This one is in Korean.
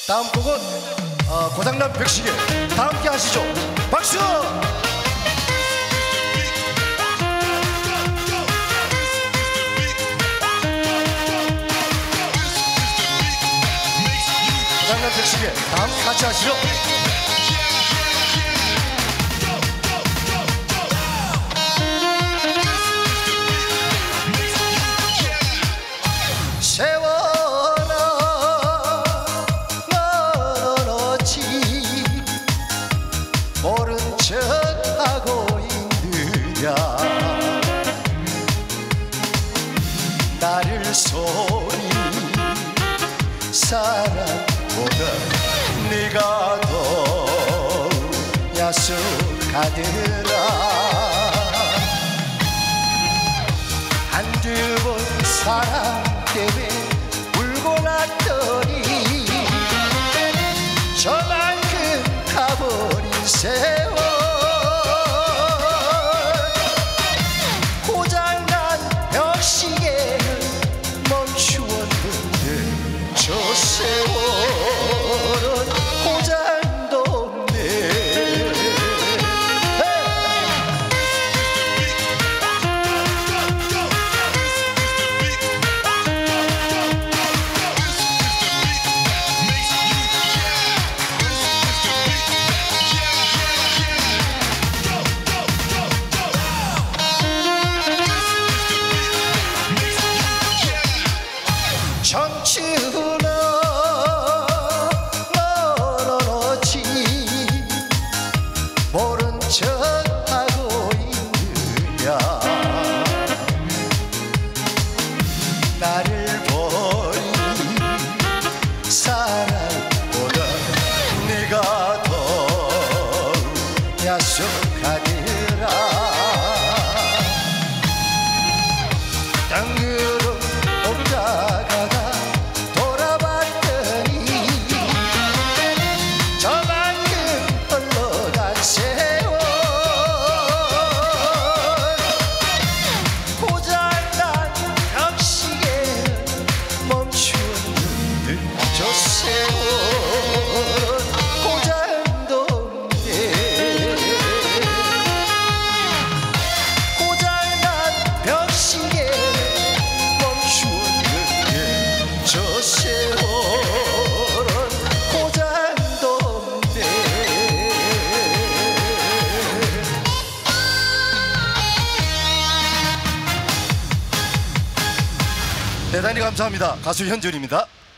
다음 곡은 고장난 벽시계 다 함께 하시죠. 박수! 고장난 벽시계 다 함께 같이 하시죠. 모른 척하고 있느냐 나를 소리 사랑보다 네가 더 야속하더라 한두 번 사랑 때문에 울고 났더니 저만큼 가버린 세월 고장난 벽시계는 멈추었는데 저 세월은 고장도 없네. 청춘아 멀어놓지 모른 척하고 있느냐 나를 버린 사랑보다 네가 더 야속하더라 덩그러 없다가 저 세월은 고장도 없네. 고장난 벽시계 멈추었는데 저 세월은 고장도 없네. 대단히 감사합니다. 가수 현준입니다.